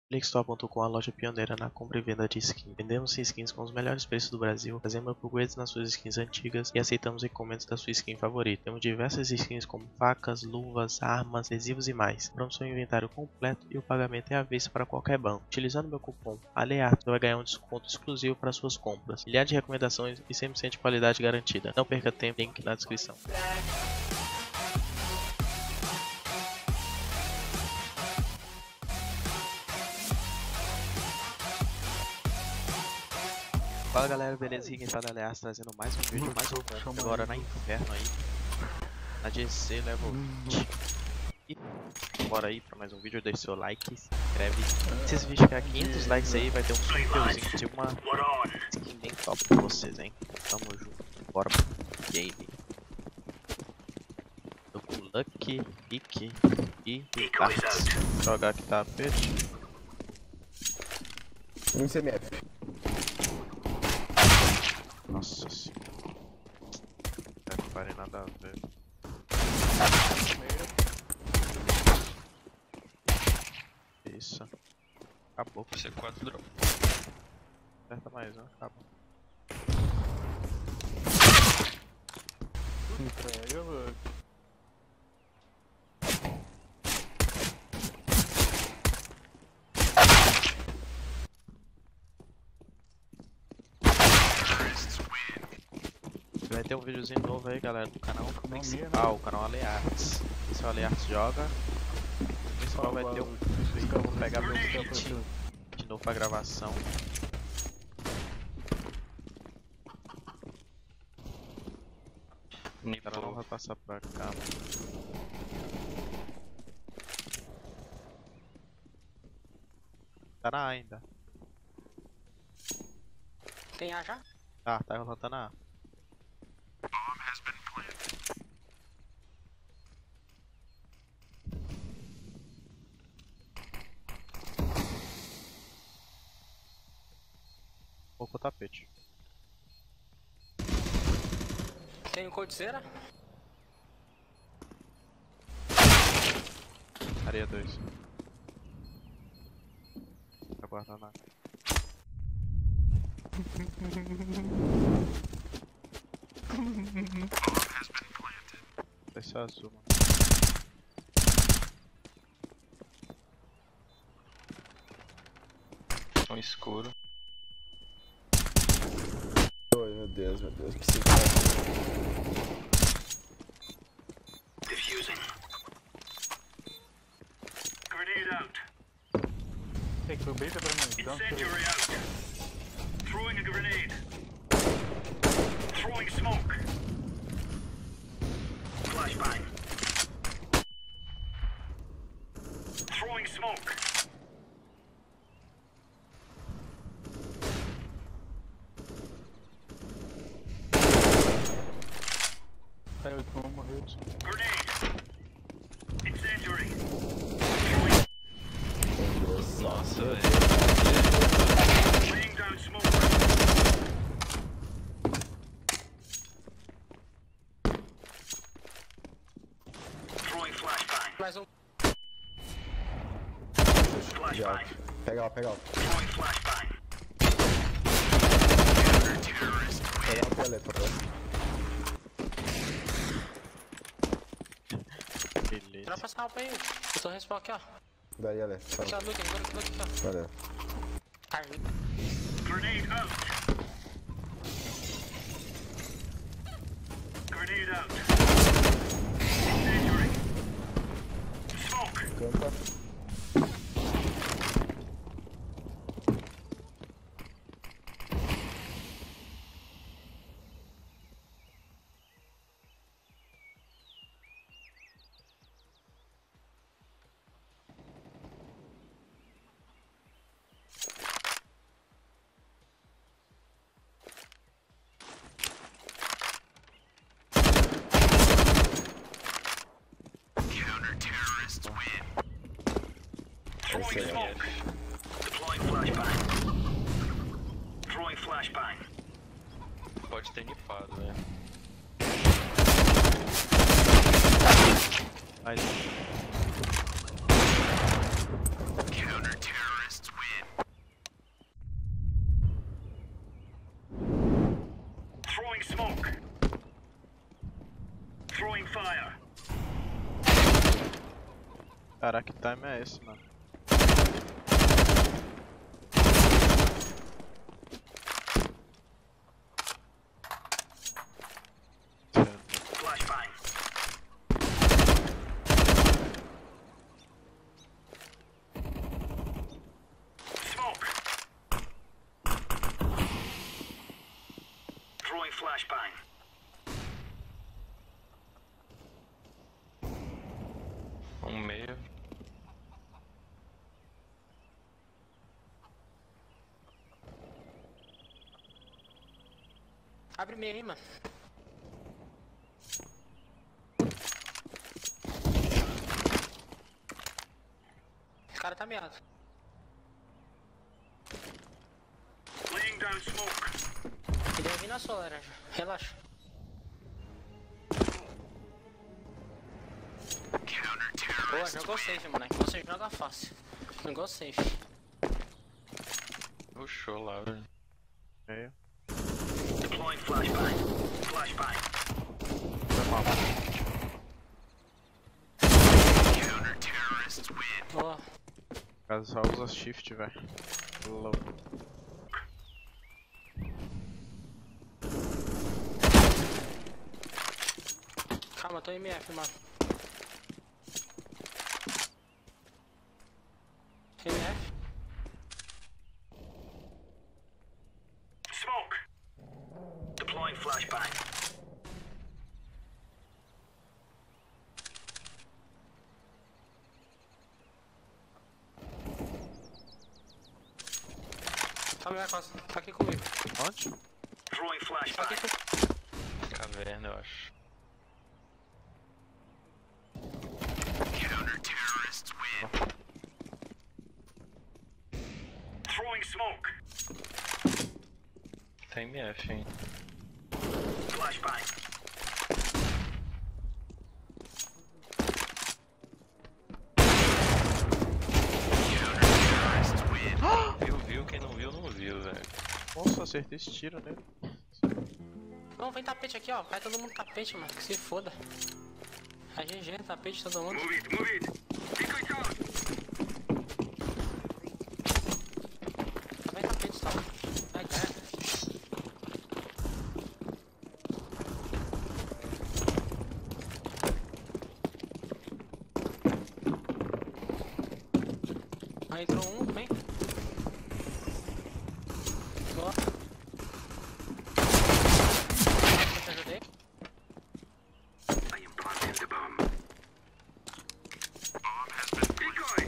Flixstore.com, a loja pioneira na compra e venda de skins. Vendemos skins com os melhores preços do Brasil, fazemos upgrades nas suas skins antigas e aceitamos encomendas da sua skin favorita. Temos diversas skins como facas, luvas, armas, adesivos e mais. Compramos seu inventário completo e o pagamento é à vista para qualquer banco. Utilizando meu cupom ALEART, você vai ganhar um desconto exclusivo para suas compras. Milhares de recomendações e 100% de qualidade garantida. Não perca tempo, link na descrição. Fala galera, beleza? Aqui quem fala é Aleas, trazendo mais um vídeo, mais um ponto agora na Inferno aí, na GC Level 20. E bora aí pra mais um vídeo, deixa seu like, se inscreve. Se esse vídeo chegar a 500 likes aí, vai ter um sorteiozinho de uma skin bem top pra vocês, hein? Tamo junto, bora pro game. Tô com Lucky, Pique e Darts. Jogar aqui tapete. Um CMF. Nossa senhora. Não parei nada a ver. Isso. Acabou. C4 drop. Aperta mais, né? Acabou. Entrega, mano. Vai ter um videozinho novo aí, galera, do canal principal, o canal ALEARTS. Esse é o ALEARTS joga. O principal vai ter um vídeo aí, eu vou pegar meu kit de novo pra gravação. O cara não vai passar pra cá. Tá na A ainda. Tem A já? Tá levantando a A. Vou com o tapete. Tem um corticeira? Areia 2. Tá guardando a. Vai ser azul, mano. Tão escuro. Oi, meu Deus, preciso de Diffusing. Grenade out. Tem que subir pra mim, então. Incendiary out. Throwing a grenade. Throwing smoke. Flashbang. Throwing smoke. Eu vou morrer. Grenade. Incendiary. Nossa, velho. Laying down smoke. Throwing flashbang. Mais um. Flashbang. Pega lá. Throwing flashbang. Pega a peleta, por favor. Beleza. Dropa essa roupa aí. Eu tô respawn aqui, ó. Daí, Ale. Deixa a Luke, agora aqui, ó. Valeu. Aí. Grenade out. Grenade out. Incendiary. Smoke. Campa. Throwing smoke. Deploying flashbang. Throwing flashbang. Pode ter nipado, velho. Mais um. Counter-terrorists fire. Caraca, que time é esse, mano? Flashbang. Smoke. Throwing flashbang. Meio. Abre meio aí, mano. O cara tá meado. Laying down smoke. Ele vai vir na sua, laranja. Relaxa. Boa, jogou safe, moleque. Você joga fácil. Jogou safe. Puxou lá, velho. Meio. Deploying flashbang. Flashbang. Boa. Cara, só usa shift, velho. Louco. Calma, tô em MF, mano. MF. Smoke. Deploying flashbang. Tá minha costa. Tá aqui comigo. Onde? Throwing Tá flashbang. aqui comigo. Caverna, eu acho. Throwing smoke. Tá MF, hein? Flashbang. Viu, quem não viu, não viu, velho. Nossa, acertei esse tiro nele. Não, vem tapete aqui, ó. Vai todo mundo tapete, mano. Que se foda. A GG, tapete todo mundo. Move it, move it. Decoy down. Vem tapete só. Vai, cara. Aí entrou um, vem. Boa. Eu te ajudei. I am planting the bomb. Bomb has been decoy.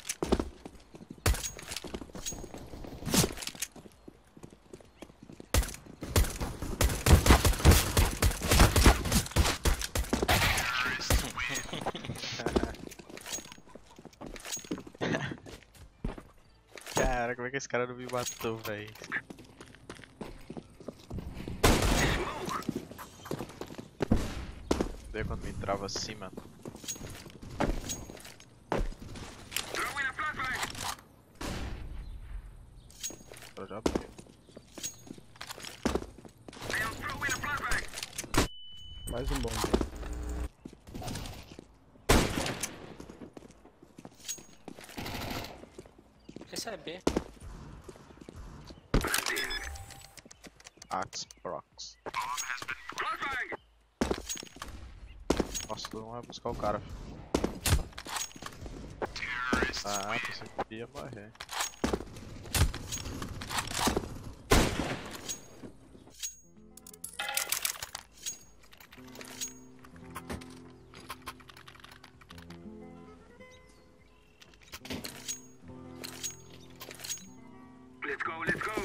Cara, como é que esse cara não me matou, velho? Daí quando me trava assim, mano. Throwing a flashbang. Eu já abriu. I am throwing a flashbang. Mais um bombe. Esse é B. Axe Prox. Flashbang. Nossa, todo mundo vai buscar o cara. Ah, pensei que ia morrer. Let's go, let's go.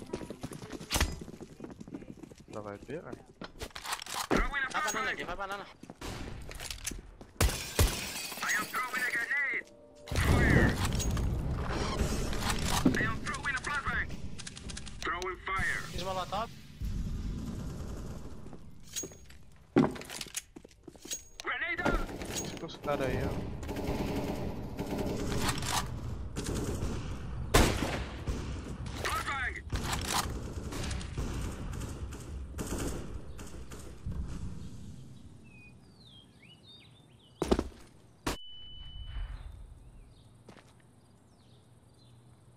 Já vai ver, velho? Throwing a Vai banana flashbang. aqui, vai banana. I am throwing a grenade. Fire. I am throwing a flashbang. Throwing fire. Fiz molotov. Grenade out. Fica os caras aí, ó. Flashbang.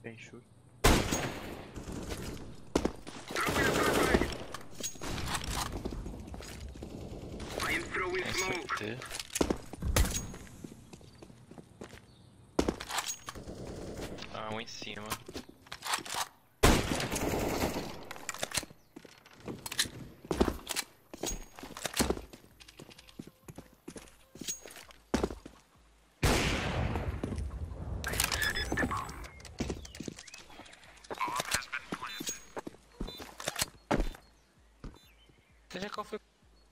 Tem chute. I am throwing Tem smoke. CT. Ah, um em cima. Seja qual foi.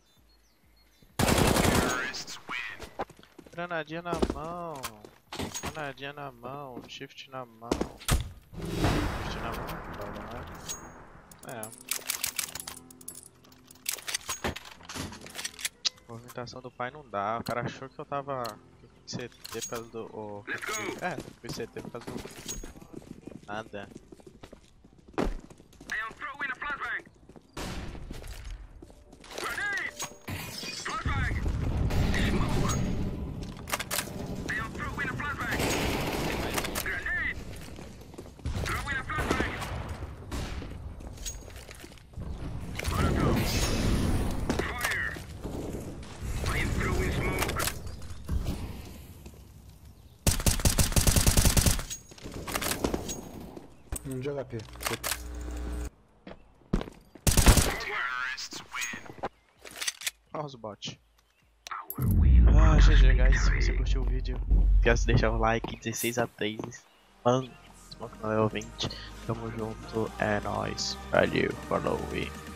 Granadinha na mão. Granadinha na mão. Shift na mão. Shift na mão. É. Movimentação do pai não dá. O cara achou que eu tava CT por causa do. Let's go. Fui CT por causa do. Nada. I am throwing a flashbang. Grenade! Flashbang! Smoke! I am throwing a flashbang. Tem mais um. Grenade! Throwing a flashbang. Molotov. Fire! I am throwing smoke. De HP. Olha os bots. Our wheel. Ah, GG, guys. Se você curtiu o vídeo, esquece de deixar o like. 16-3. Mano, Smoke no level 20. Tamo junto. É nóis. Valeu. Falou e.